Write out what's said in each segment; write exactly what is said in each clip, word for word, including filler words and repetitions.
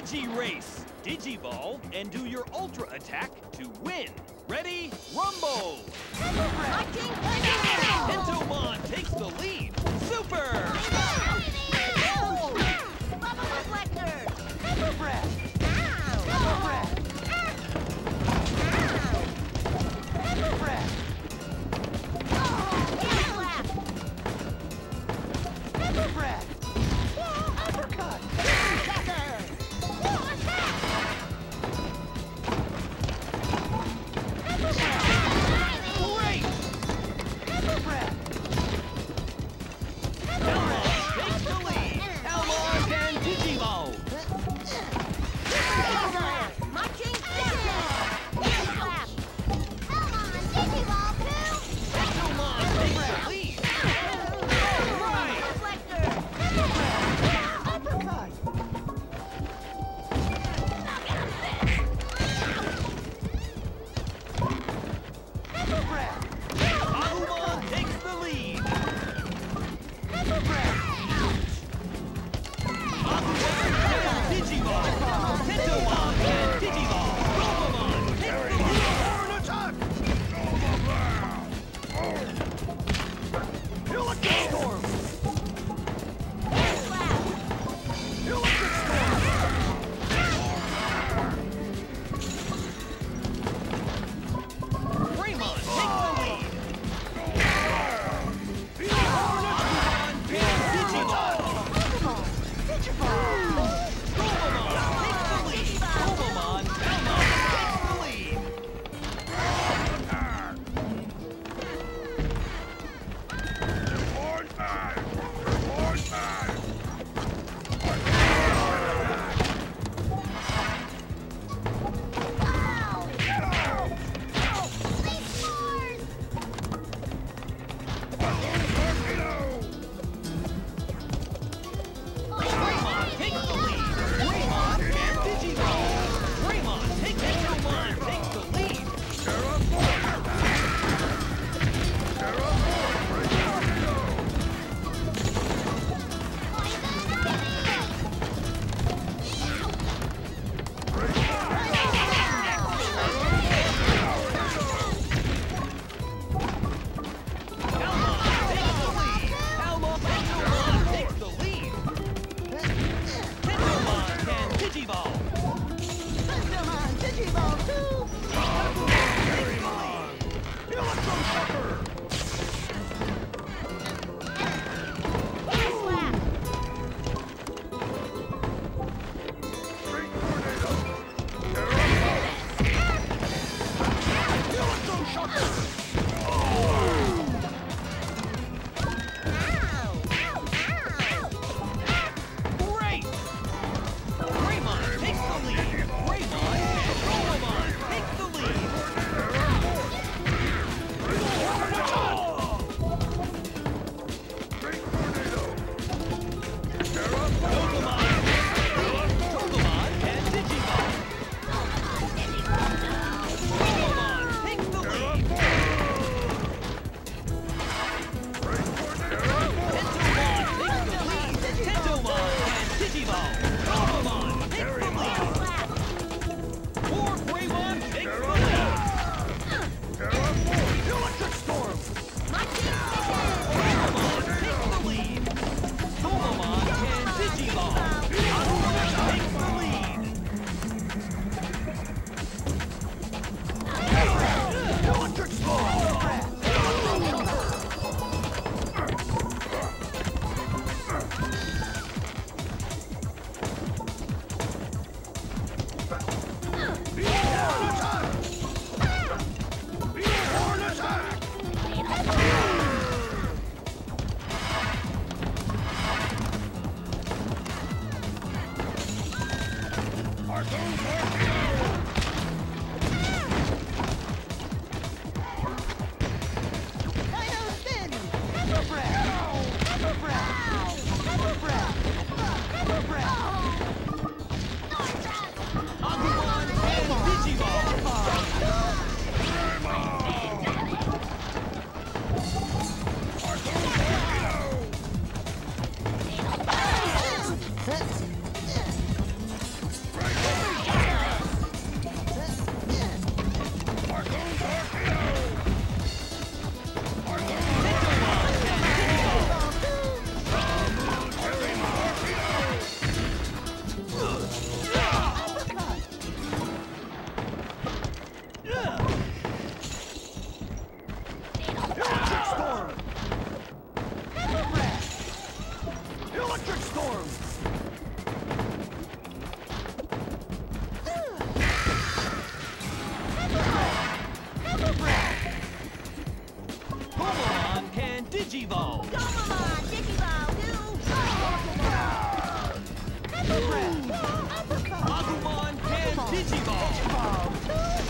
Digi-Race. Digivolve and do your Ultra attack to win. Ready? Rumble! My king, Pintomon takes the lead. Super! Bubble Reflector! Pepper Breath! Pepper Breath! Pepper Breath! Pepper Breath! Uppercut! Great! Pepper Breath! Elmon takes the lead. Elmon and Digivolve. My king, Come on, Digivolve too! Pintomon takes the lead. Right! Reflector! Uppercut! Pepper Breath! Agumon takes the lead. Digivolve! Gomamon, Digiball, do! Pepper breath. Uppercut. Agumon can Digivolve!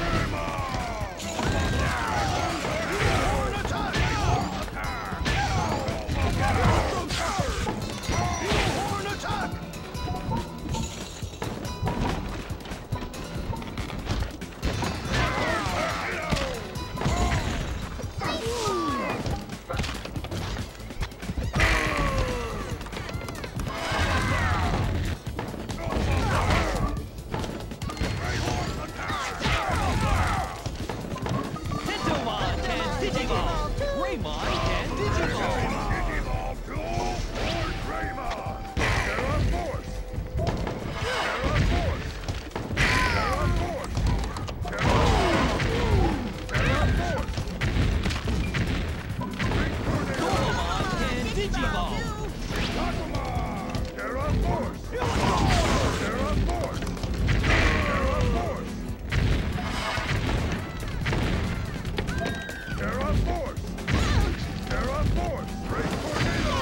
Tentomon can Digivolve! Greymon can Digivolve! Digivolve to Lord Greymon! Terra Force! Terra Force! Terra Force! Terra Force! Gomamon can Digivolve! Agumon! Terra Force! Terra Force! Terra Force! Terra Force! Terra Force! Great Tornado!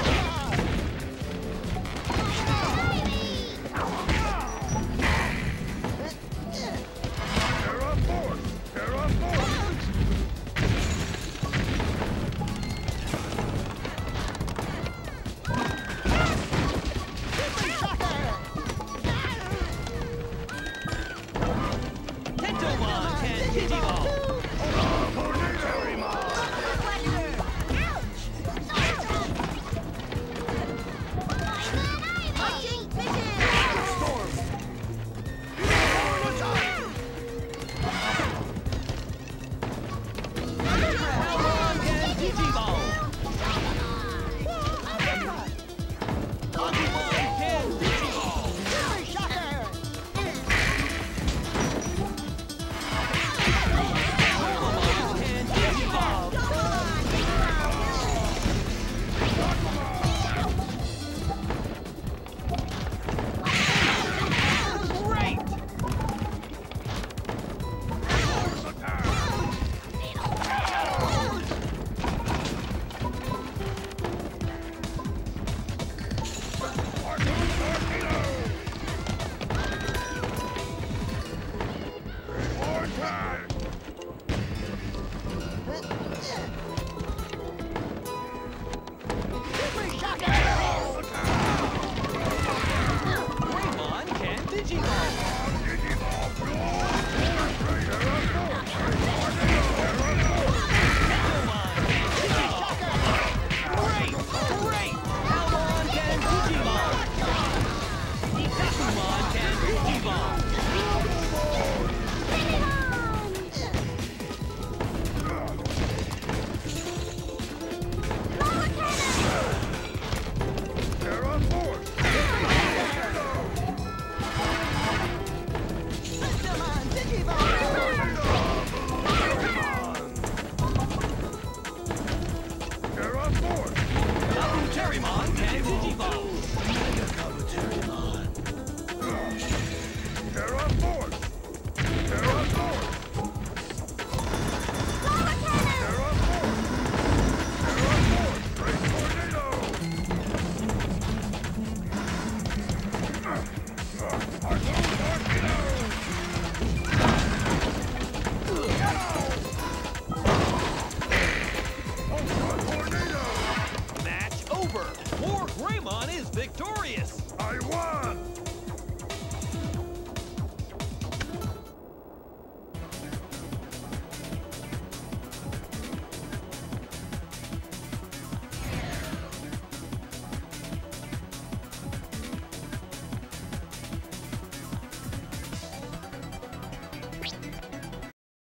Terra Force! Terra Force! Tentomon can Digivolve! Palmon can Digivolve! Agumon can Digivolve! Gomamon can Digivolve! Great! More time! Greymon can Digivolve! Digivolve to Lord Greymon! Tentomon can Digivolve! Great! Great! Palmon can Digivolve! Ikakumon can Digivolve! Terra Force! Terra Force! Abuterimon can Digivolve! Terra Force! Terra Force! Terra Force! Terra Force! Great Tornado! Ultra Tornado! Match over! Poor Greymon is victorious! I won!